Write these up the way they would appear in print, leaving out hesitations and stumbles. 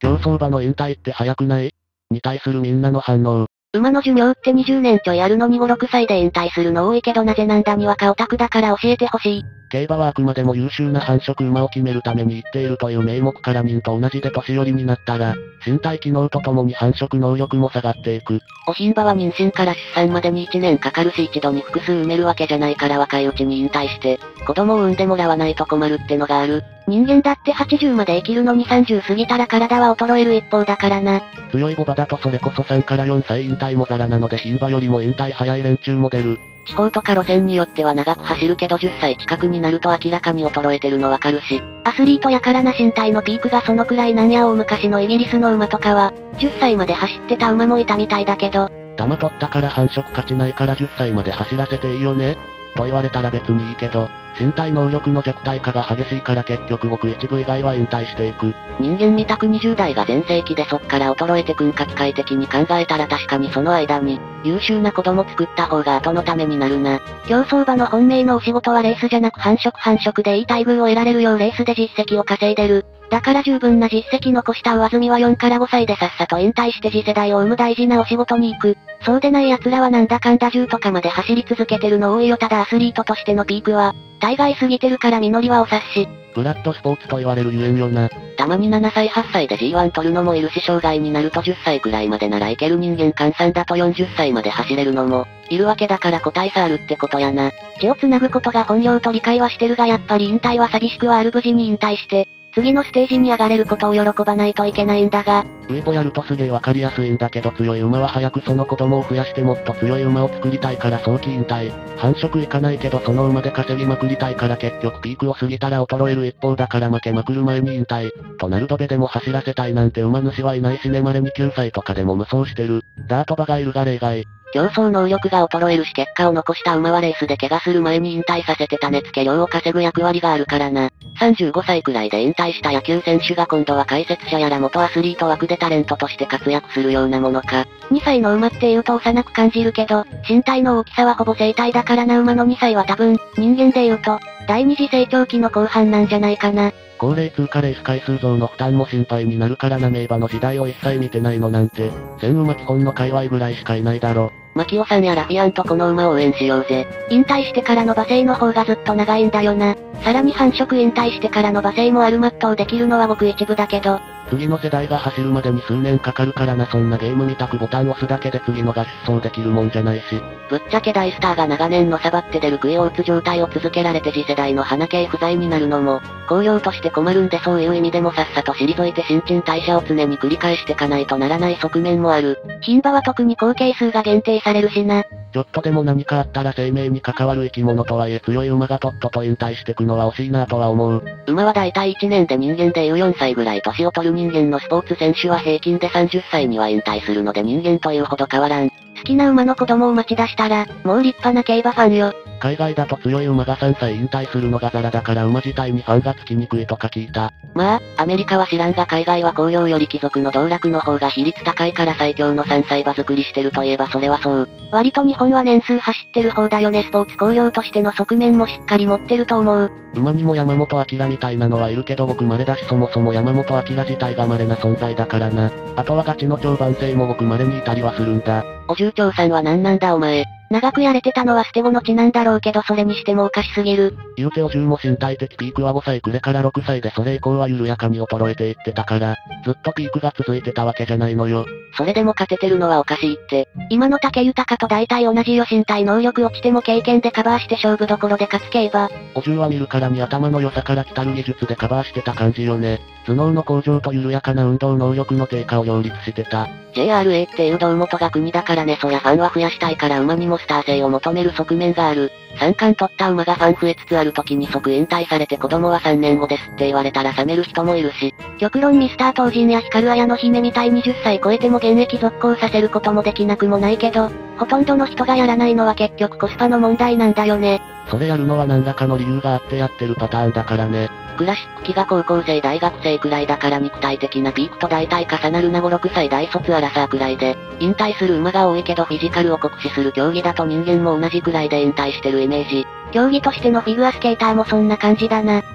競走馬の引退って早くない？に対するみんなの反応。 馬の寿命って20年ちょいあるのに5、6歳で引退するの多いけどなぜなんだにわかオタクだから教えてほしい。 競馬はあくまでも優秀な繁殖馬を決めるために言っているという名目から人と同じで年寄りになったら、身体機能とともに繁殖能力も下がっていく。 お牝馬は妊娠から出産までに1年かかるし一度に複数産めるわけじゃないから若いうちに引退して、子供を産んでもらわないと困るってのがある。人間だって80まで生きるのに30過ぎたら体は衰える一方だからな。 強い牡馬だとそれこそ3から4歳引退もザラなので牝馬よりも引退早い連中も出る。 地方とか路線によっては長く走るけど10歳近くになると明らかに衰えてるのわかるし、アスリートやからな身体のピークがそのくらいなんや大昔のイギリスの馬とかは、10歳まで走ってた馬もいたみたいだけど。 玉取ったから繁殖勝ちないから10歳まで走らせていいよねと言われたら別にいいけど、身体能力の弱体化が激しいから結局ごく一部以外は引退していく。 人間みたく20代が全盛期でそっから衰えてくんか機械的に考えたら確かにその間に、優秀な子供作った方が後のためになるな。競走馬の本命のお仕事はレースじゃなく繁殖でいい待遇を得られるようレースで実績を稼いでる。だから十分な実績残した上積みは4から5歳でさっさと引退して次世代を生む大事なお仕事に行く。そうでない奴らはなんだかんだ10とかまで走り続けてるの多いよ。ただアスリートとしてのピークは、大概過ぎてるから実りはお察し。 ブラッドスポーツと言われるゆえんよな。 たまに7歳8歳で G1 取るのもいるし障害になると10歳くらいまでならいける人間換算だと40歳まで走れるのも、いるわけだから個体差あるってことやな。血を繋ぐことが本業と理解はしてるがやっぱり引退は寂しくはある。無事に引退して、次のステージに上がれることを喜ばないといけないんだが。 ウイボやるとすげえわかりやすいんだけど強い馬は早くその子供を増やしてもっと強い馬を作りたいから早期引退。繁殖いかないけどその馬で稼ぎまくりたいから結局ピークを過ぎたら衰える一方だから負けまくる前に引退。となるドベでも走らせたいなんて馬主はいないしね。稀に9歳とかでも無双してる。ダート馬がいるが例外。 競争能力が衰えるし結果を残した馬はレースで怪我する前に引退させて種付け料を稼ぐ役割があるからな。35歳くらいで引退した野球選手が今度は解説者やら元アスリート枠でタレントとして活躍するようなものか。2歳の馬って言うと幼く感じるけど、身体の大きさはほぼ生体だからな。馬の2歳は多分、人間で言うと、第二次成長期の後半なんじゃないかな。 高齢通過レース回数増の負担も心配になるからな。名馬の時代を一切見てないのなんて、全馬基本の界隈ぐらいしかいないだろ。 マキオさんやラフィアンとこの馬を応援しようぜ。引退してからの馬生の方がずっと長いんだよな。さらに繁殖引退してからの馬生もある。全うできるのはごく一部だけど。 次の世代が走るまでに数年かかるからな。そんなゲームみたくボタン押すだけで次のが出走できるもんじゃないし。 ぶっちゃけ大スターが長年のサバって出る杭を打つ状態を続けられて次世代の花系不在になるのも、工業として困るんでそういう意味でもさっさと退いて新陳代謝を常に繰り返してかないとならない側面もある。牝馬は特に後継数が限定されるしな。 ちょっとでも何かあったら生命に関わる生き物とはいえ強い馬がとっとと引退してくのは惜しいなとは思う。 馬はだいたい1年で人間で14歳ぐらい年を取る。人間のスポーツ選手は平均で30歳には引退するので人間というほど変わらん。好きな馬の子供を待ち出したら、もう立派な競馬ファンよ。 海外だと強い馬が3歳引退するのがザラだから馬自体にファンがつきにくいとか聞いた。 まあ、アメリカは知らんが海外は公用より貴族の道楽の方が比率高いから最強の3歳馬作りしてるといえばそれはそう。割と日本は年数走ってる方だよね。スポーツ公用としての側面もしっかり持ってると思う。 馬にも山本明みたいなのはいるけど僕稀だしそもそも山本明自体が稀な存在だからな。あとはガチの長番性も僕稀にいたりはするんだ。 お重長さんは何なんだお前。長くやれてたのは捨て子の血なんだろうけどそれにしてもおかしすぎる。 言うてお重も身体的ピークは5歳くれから6歳でそれ以降は緩やかに衰えていってたから、ずっとピークが続いてたわけじゃないのよ。 それでも勝ててるのはおかしいって。今の武豊と大体同じよ。身体能力落ちても経験でカバーして勝負どころで勝つ競馬。 お重は見るからに頭の良さから来たる技術でカバーしてた感じよね。頭脳の向上と緩やかな運動能力の低下を両立してた。 JRA っていう胴元が国だからね。そりゃファンは増やしたいから馬にもスター性を求める側面がある。三冠取った馬がファン増えつつある時に即引退されて子供は3年後ですって言われたら冷める人もいるし。極論ミスター東神や光綾の姫みたいに10歳超えても現役続行させることもできなくもないけど、ほとんどの人がやらないのは結局コスパの問題なんだよね。 それやるのは何らかの理由があってやってるパターンだからね。 クラシック期が高校生大学生くらいだから肉体的なピークと大体重なるな。5、6歳大卒アラサーくらいで、引退する馬が多いけどフィジカルを酷使する競技だと人間も同じくらいで引退してるイメージ。競技としてのフィギュアスケーターもそんな感じだな。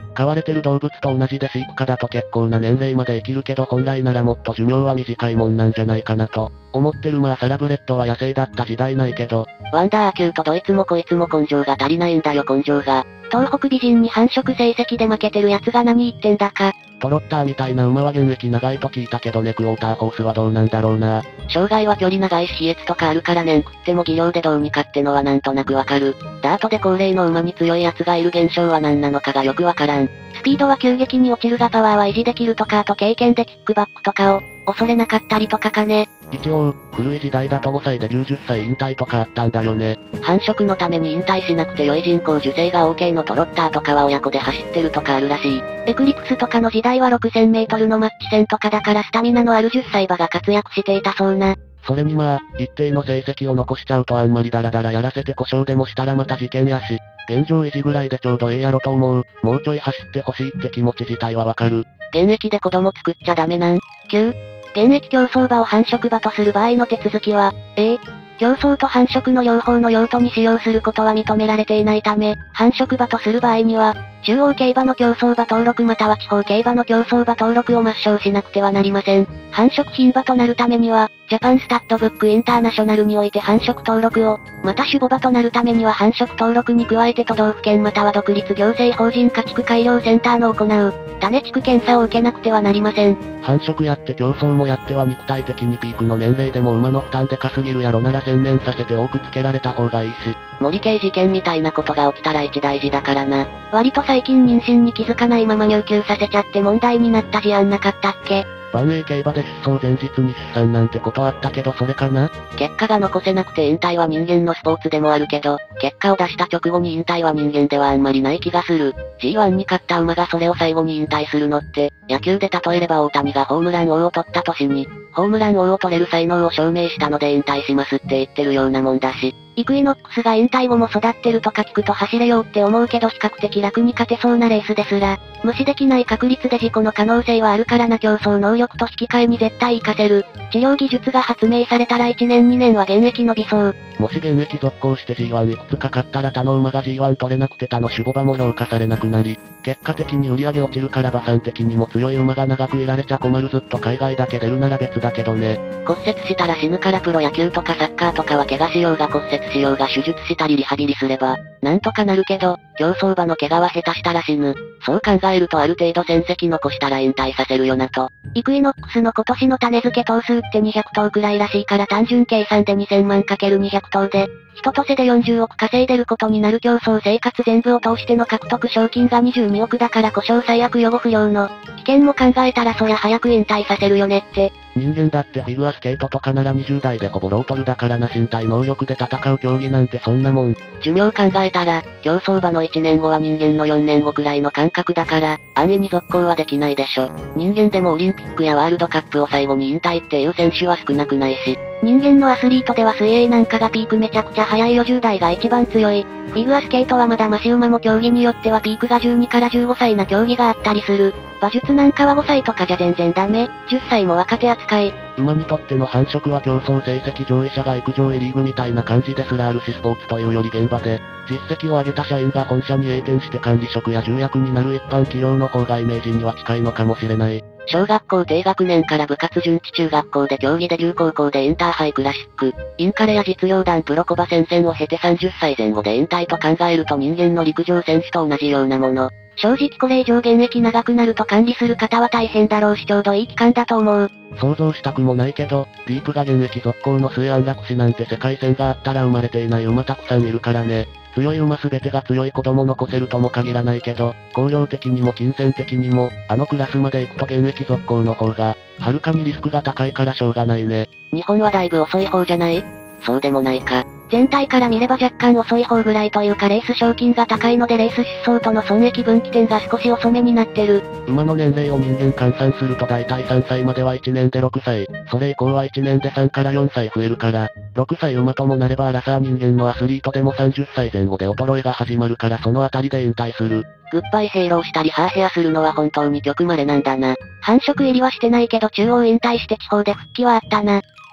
飼われてる動物と同じで飼育下だと結構な年齢まで生きるけど本来ならもっと寿命は短いもんなんじゃないかなと。思ってる。まあサラブレッドは野生だった時代ないけど。 ワンダーキューとどいつもこいつも根性が足りないんだよ根性が。東北美人に繁殖成績で負けてる奴が何言ってんだか。 トロッターみたいな馬は現役長いと聞いたけどね。クォーターホースはどうなんだろうな。 障害は距離長いし飛越とかあるから年食っても技量でどうにかってのはなんとなくわかる。ダートで高齢の馬に強い奴がいる現象は何なのかがよくわからん。スピードは急激に落ちるがパワーは維持できるとかあと経験でキックバックとかを恐れなかったりとかかね。 一応、古い時代だと5歳で90歳引退とかあったんだよね。 繁殖のために引退しなくて良い人工授精が OK のトロッターとかは親子で走ってるとかあるらしい。エクリプスとかの時代は6000メートルのマッチ戦とかだからスタミナのある10歳馬が活躍していたそうな。 それにまあ、一定の成績を残しちゃうとあんまりダラダラやらせて故障でもしたらまた事件やし、現状維持ぐらいでちょうどええやろと思う。もうちょい走ってほしいって気持ち自体はわかる。 現役で子供作っちゃダメなん。9、現役競走馬を繁殖馬とする場合の手続きは、競争と繁殖の両方の用途に使用することは認められていないため、繁殖馬とする場合には、中央競馬の競走馬登録または地方競馬の競走馬登録を抹消しなくてはなりません。繁殖牝馬となるためには、ジャパンスタッドブックインターナショナルにおいて繁殖登録を、また種母馬となるためには繁殖登録に加えて都道府県または独立行政法人家畜改良センターの行う、種畜検査を受けなくてはなりません。 繁殖やって競争もやっては肉体的にピークの年齢でも馬の負担でかすぎるやろなら専念させて多くつけられた方がいいし。 森系事件みたいなことが起きたら一大事だからな。割と最近妊娠に気づかないまま入厩させちゃって問題になった事案なかったっけ？ 万栄競馬で出走前日に出産なんてことあったけどそれかな？ 結果が残せなくて引退は人間のスポーツでもあるけど、結果を出した直後に引退は人間ではあんまりない気がする。G1 に勝った馬がそれを最後に引退するのって、野球で例えれば大谷がホームラン王を取った年に、ホームラン王を取れる才能を証明したので引退しますって言ってるようなもんだし、イクイノックスが引退後も育ってるとか聞くと走れようって思うけど比較的楽に勝てそうなレースですら、無視できない確率で事故の可能性はあるからな。競争能力と引き換えに絶対活かせる。治療技術が発明されたら1年2年は現役伸びそう。 もし現役続行して G1 いくつか勝ったら他の馬が G1 取れなくて他の種母馬も評価されなくなり、結果的に売り上げ落ちるから馬産的にも強い馬が長くいられちゃ困る。ずっと海外だけ出るなら別だけどね。 骨折したら死ぬからプロ野球とかサッカーとかは怪我しようが骨折しようが手術したりリハビリすれば、なんとかなるけど、競走馬の怪我は下手したら死ぬ。そう考えるとある程度戦績残したら引退させるよなと。イクイノックスの今年の種付け頭数って200頭くらいらしいから単純計算で2000万 ×200 頭で、人とせで40億稼いでることになる。競争生活全部を通しての獲得賞金が22億だから故障最悪予後不良の危険も考えたらそりゃ早く引退させるよねって。 人間だってフィギュアスケートとかなら20代でほぼロートルだからな。身体能力で戦う競技なんてそんなもん。 寿命考えたら、競走馬の1年後は人間の4年後くらいの感覚だから、安易に続行はできないでしょ。人間でもオリンピックやワールドカップを最後に引退っていう選手は少なくないし、人間のアスリートでは水泳なんかがピークめちゃくちゃ早い40代が一番強い。フィギュアスケートはまだマシ馬も競技によってはピークが12から15歳な競技があったりする。馬術なんかは5歳とかじゃ全然ダメ。10歳も若手扱い。 馬にとっての繁殖は競争成績上位者が陸上へリーグみたいな感じですらあるしスポーツというより現場で、実績を上げた社員が本社に栄転して管理職や重役になる一般企業の方がイメージには近いのかもしれない。 小学校低学年から部活順次中学校で競技デビュー高校でインターハイクラシック、インカレや実業団プロコバ戦線を経て30歳前後で引退と考えると人間の陸上選手と同じようなもの。正直これ以上現役長くなると管理する方は大変だろうしちょうどいい期間だと思う。 想像したくもないけど、ディープが現役続行の末安楽死なんて世界線があったら生まれていない馬たくさんいるからね。強い馬すべてが強い子供残せるとも限らないけど、工業的にも金銭的にも、あのクラスまで行くと現役続行の方が、はるかにリスクが高いからしょうがないね。 日本はだいぶ遅い方じゃない？そうでもないか。全体から見れば若干遅い方ぐらいというかレース賞金が高いのでレース出走との損益分岐点が少し遅めになってる。 馬の年齢を人間換算すると大体3歳までは1年で6歳、それ以降は1年で3から4歳増えるから、6歳馬ともなればアラサー人間のアスリートでも30歳前後で衰えが始まるからそのあたりで引退する。 グッバイヘイローしたりハーヘアするのは本当に極稀なんだな。繁殖入りはしてないけど中央引退して地方で復帰はあったな。